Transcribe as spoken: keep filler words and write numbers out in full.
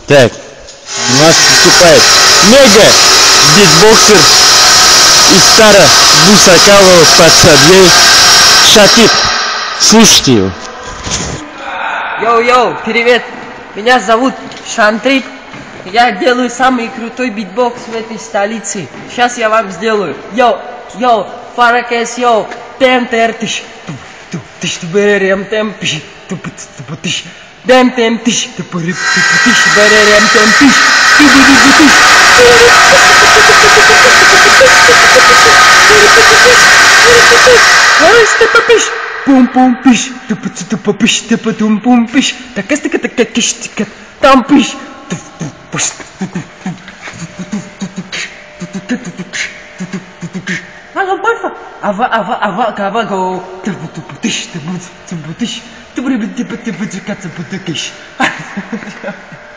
Так, у нас выступает мега битбоксер из Старо-Бусакалова Пацадлей Шатип. Слушайте его. Йоу-йоу, привет! Меня зовут Шантрип. Я делаю самый крутой битбокс в этой столице. Сейчас я вам сделаю. Йоу, йоу, фаракес, йоу, тем тертиш, ту тиш берем тем пиш, ту ту тиш, дем тем тиш, ту ту тиш берем тем тиш, ту ту тиш. Раз пум пум пиш, ту ту ту пиш, ту ту пум пиш, так эст так так киш тик там пиш. Halo Barfa, ava ava ava kava go, tebutu putish, tebutu putish, tebutu putish, tebutu putish, tebutu putish.